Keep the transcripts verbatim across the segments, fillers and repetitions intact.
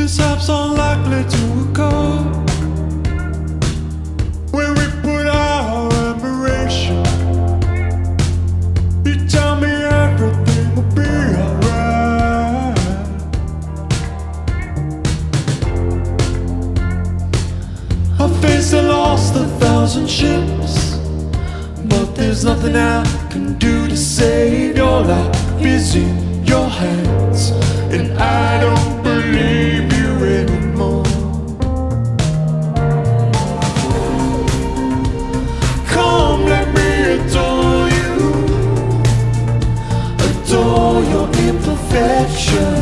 Mishaps unlikely to occur when we put our admiration. You tell me everything will be alright. I face I lost a thousand ships, but there's nothing I can do to save your life. Is in your hands, and I don't believe you anymore. Come, let me adore you, adore your imperfection.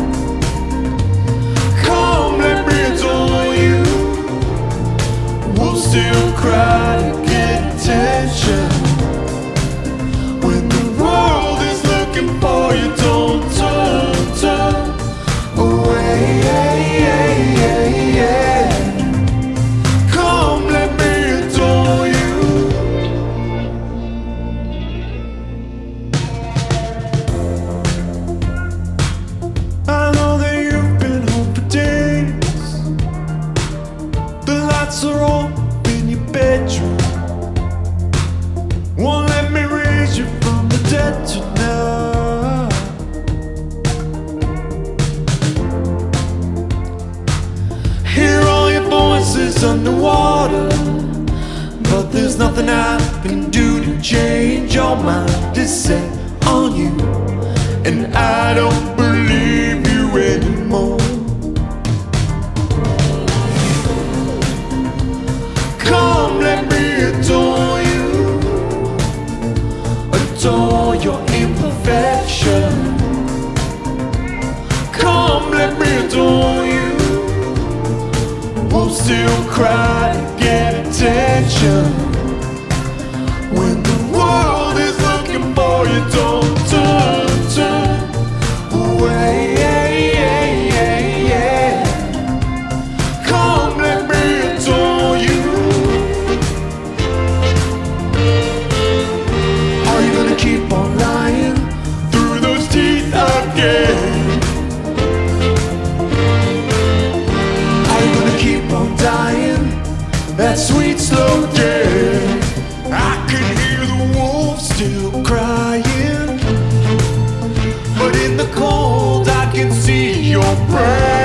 Come, let me adore you. We'll still cry to get attention. When the world is looking for you, don't turn, turn away. Come, let me adore you. I know that you've been home for days. The lights are off in your bedroom. Won't let me raise you from the dead tonight. Hear all your voices underwater, but there's nothing I can do to change your mind. It's set on you, and I don't believe you anymore. Come, let me adore you, adore your imperfection. Come, let me adore you. We'll still cry to get attention. When the world is looking for you, don't turn, turn away. Come, let me adore you. Are you gonna keep on lying through those teeth again? Are you gonna keep on dying that sweet slow death? I can hear the wolves still crying, but in the cold I can see your breath.